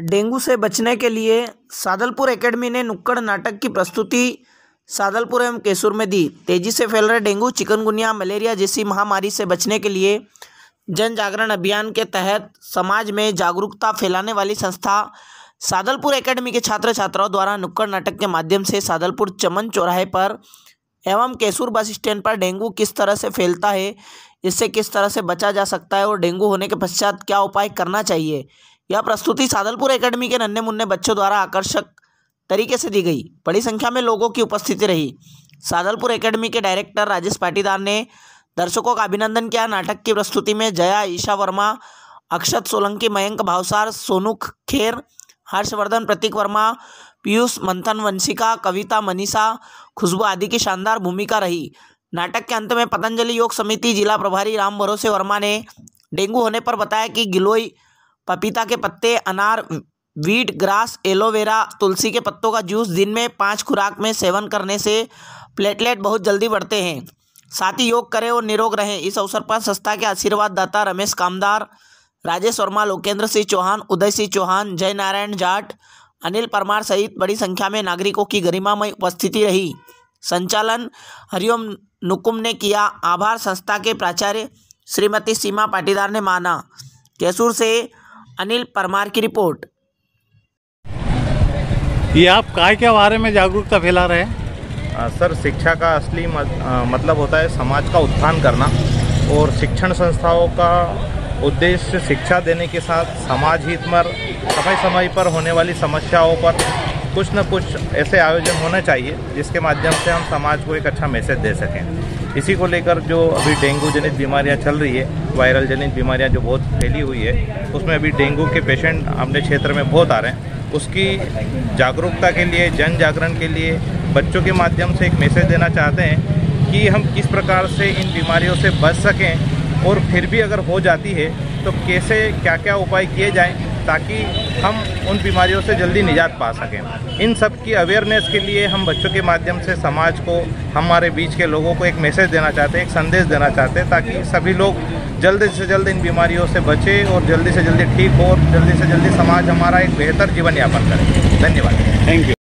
Dengue से बचने के लिए सादलपुर एकेडमी ने नुक्कड़ नाटक की प्रस्तुति सादलपुर एवं केसुर में दी। तेजी से फैल रहे डेंगू, चिकनगुनिया, मलेरिया जैसी महामारी से बचने के लिए जन जागरण अभियान के तहत समाज में जागरूकता फैलाने वाली संस्था सादलपुर एकेडमी के छात्र छात्राओं द्वारा नुक्कड़ नाटक के माध्यम से सादलपुर चमन चौराहे पर एवं केसुर बस स्टैंड पर डेंगू किस तरह से फैलता है, इससे किस तरह से बचा जा सकता है और डेंगू होने के पश्चात क्या उपाय करना चाहिए, यह प्रस्तुति सादलपुर एकेडमी के नन्हे मुन्ने बच्चों द्वारा आकर्षक तरीके से दी गई। बड़ी संख्या में लोगों की उपस्थिति रही। सादलपुर एकेडमी के डायरेक्टर राजेश पाटीदार ने दर्शकों का अभिनंदन किया। नाटक की प्रस्तुति में जया, ईशा वर्मा, अक्षत सोलंकी, मयंक भावसार, सोनू खेर, हर्षवर्धन, प्रतीक वर्मा, पीयूष, मंथन, वंशिका, कविता, मनीषा, खुशबू आदि की शानदार भूमिका रही। नाटक के अंत में पतंजलि योग समिति जिला प्रभारी राम भरोसे वर्मा ने डेंगू होने पर बताया कि गिलोय, पपीता के पत्ते, अनार, वीट ग्रास, एलोवेरा, तुलसी के पत्तों का जूस दिन में 5 खुराक में सेवन करने से प्लेटलेट बहुत जल्दी बढ़ते हैं। साथ ही योग करें और निरोग रहें। इस अवसर पर संस्था के आशीर्वाद दाता रमेश कामदार, राजेश वर्मा, लोकेंद्र सिंह चौहान, उदय सिंह चौहान, जय नारायण जाट, अनिल परमार सहित बड़ी संख्या में नागरिकों की गरिमामय उपस्थिति रही। संचालन हरिओम नुकुम ने किया। आभार संस्था के प्राचार्य श्रीमती सीमा पाटीदार ने माना। केसुर से अनिल परमार की रिपोर्ट। ये आप काय के बारे में जागरूकता फैला रहे हैं? सर, शिक्षा का असली मतलब होता है समाज का उत्थान करना, और शिक्षण संस्थाओं का उद्देश्य शिक्षा देने के साथ समाज हित में समय समय पर होने वाली समस्याओं पर कुछ न कुछ ऐसे आयोजन होने चाहिए जिसके माध्यम से हम समाज को एक अच्छा मैसेज दे सकें। इसी को लेकर जो अभी डेंगू जनित बीमारियां चल रही है, वायरल जनित बीमारियां जो बहुत फैली हुई है, उसमें अभी डेंगू के पेशेंट अपने क्षेत्र में बहुत आ रहे हैं। उसकी जागरूकता के लिए, जन जागरण के लिए बच्चों के माध्यम से एक मैसेज देना चाहते हैं कि हम किस प्रकार से इन बीमारियों से बच सकें, और फिर भी अगर हो जाती है तो कैसे क्या क्या उपाय किए जाएं ताकि हम उन बीमारियों से जल्दी निजात पा सकें। इन सब की अवेयरनेस के लिए हम बच्चों के माध्यम से समाज को, हमारे बीच के लोगों को एक मैसेज देना चाहते हैं, एक संदेश देना चाहते हैं, ताकि सभी लोग जल्द से जल्द इन बीमारियों से बचें और जल्दी से जल्दी ठीक हो और जल्दी से जल्दी समाज हमारा एक बेहतर जीवन यापन करे। धन्यवाद। Thank you.